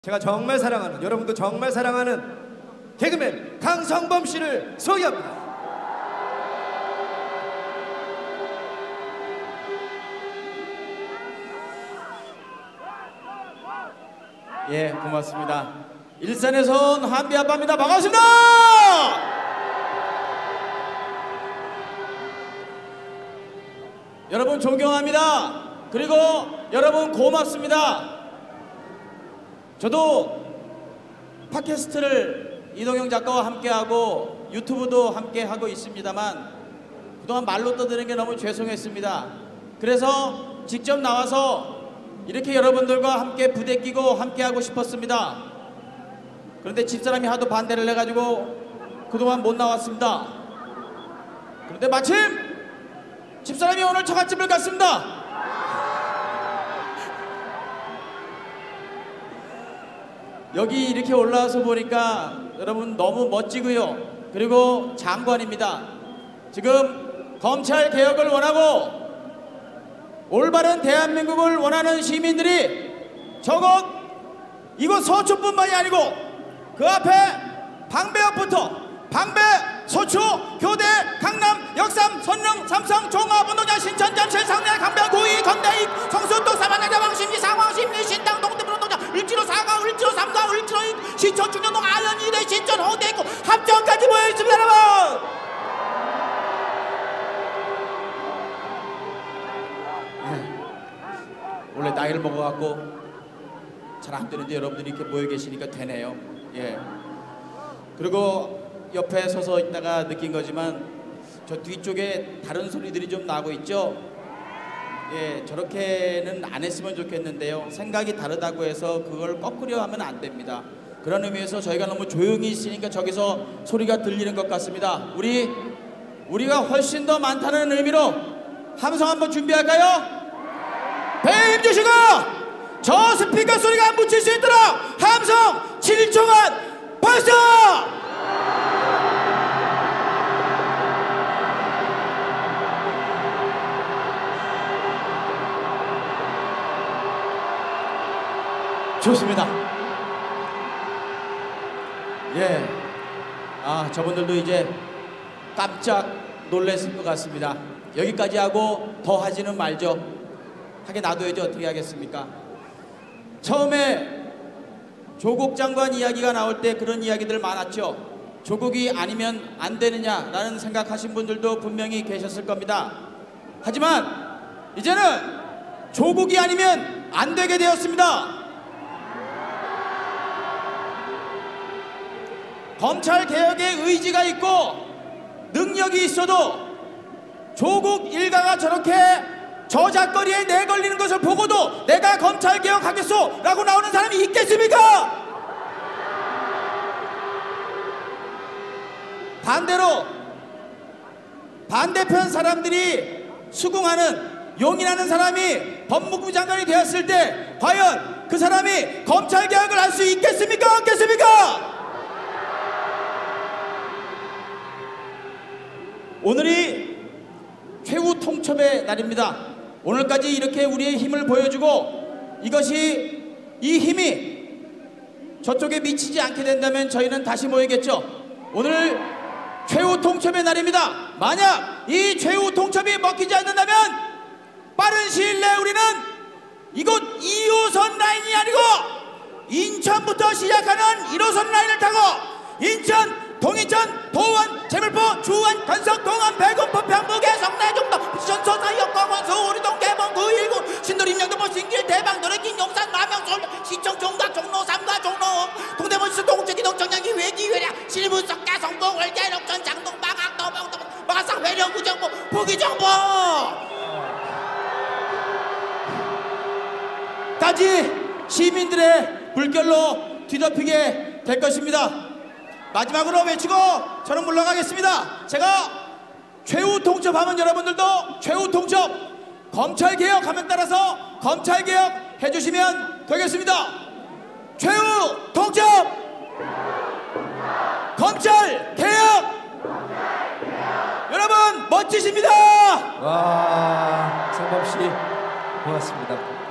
제가 정말 사랑하는, 여러분도 정말 사랑하는 개그맨 강성범 씨를 소개합니다. 예, 고맙습니다. 일산에서 온 한비 아빠입니다. 반갑습니다. 여러분 존경합니다. 그리고 여러분 고맙습니다. 저도 팟캐스트를 이동영 작가와 함께하고 유튜브도 함께하고 있습니다만 그동안 말로 떠드는 게 너무 죄송했습니다. 그래서 직접 나와서 이렇게 여러분들과 함께 부대끼고 함께하고 싶었습니다. 그런데 집사람이 하도 반대를 해가지고 그동안 못 나왔습니다. 그런데 마침 집사람이 오늘 처갓집을 갔습니다. 여기 이렇게 올라와서 보니까 여러분 너무 멋지고요. 그리고 장관입니다. 지금 검찰 개혁을 원하고 올바른 대한민국을 원하는 시민들이 저곳 이곳 서초뿐만이 아니고 그 앞에 방배역부터 방배, 서초, 교대, 강남, 역삼, 선릉, 삼성, 종합, 운동장, 신천, 잠실, 상내, 강변, 구이, 건대익, 성수도, 사반장자, 왕십리, 상황십리, 신당, 동대문 운동장, 을지로 4가, 을지로 3가, 을지로 2, 신천, 중년동, 아현, 이대, 신천, 홍대 있고 합정까지 모여있습니다 여러분. 원래 나이를 먹어갖고 잘 안 되는데 여러분들이 이렇게 모여 계시니까 되네요. 예. 그리고 옆에 서서 있다가 느낀 거지만 저 뒤쪽에 다른 소리들이 좀 나고 있죠. 예, 저렇게는 안 했으면 좋겠는데요. 생각이 다르다고 해서 그걸 꺾으려 하면 안 됩니다. 그런 의미에서 저희가 너무 조용히 있으니까 저기서 소리가 들리는 것 같습니다. 우리가 훨씬 더 많다는 의미로 함성 한번 준비할까요? 배에 힘주시고 저 스피커 소리가 안 묻힐 수 있도록 함성 7초간 발사! 좋습니다. 예. 저분들도 이제 깜짝 놀랐을 것 같습니다. 여기까지 하고 더 하지는 말죠. 하게 놔둬야지 어떻게 하겠습니까? 처음에 조국 장관 이야기가 나올 때 그런 이야기들 많았죠. 조국이 아니면 안 되느냐라는 생각하신 분들도 분명히 계셨을 겁니다. 하지만 이제는 조국이 아니면 안 되게 되었습니다. 검찰 개혁의 의지가 있고 능력이 있어도 조국 일가가 저렇게 저작거리에 내걸리는 것을 보고도 내가 검찰 개혁하겠소 라고 나오는 사람이 있겠습니까? 반대로 반대편 사람들이 수긍하는 용인하는 사람이 법무부 장관이 되었을 때 과연 그 사람이 검찰 개혁을 할 수 있겠습니까? 없겠습니까? 오늘이 최후 통첩의 날입니다. 오늘까지 이렇게 우리의 힘을 보여주고 이 힘이 저쪽에 미치지 않게 된다면 저희는 다시 모이겠죠. 오늘 최후 통첩의 날입니다. 만약 이 최후 통첩이 먹히지 않는다면 빠른 시일 내에 우리는 이곳 2호선 라인이 아니고 인천부터 시작하는 1호선 라인을 타고 인천, 동인천, 도원, 제물포, 주원, 간석, 동안, 배군포, 평북의 성내, 중도, 부천서, 사역, 강원, 서울이동, 개봉, 919, 신도림, 영등포, 신길, 대방, 노래긴, 용산, 남양, 서울, 시청, 종각, 종로, 삼가, 종로, 동대문, 시 동쪽이, 동청량기, 회기, 회량, 실무, 석가, 성북, 월계, 녹천, 장동, 마각, 도봉, 마가상, 회령, 구정보, 포기정보 까지 시민들의 물결로 뒤덮이게 될 것입니다. 마지막으로 외치고 저는 물러가겠습니다. 제가 최후 통첩하면 여러분들도 최후 통첩 검찰개혁 하면 따라서 검찰개혁 해주시면 되겠습니다. 최후 통첩 검찰개혁 여러분 멋지십니다. 와, 성범씨 고맙습니다.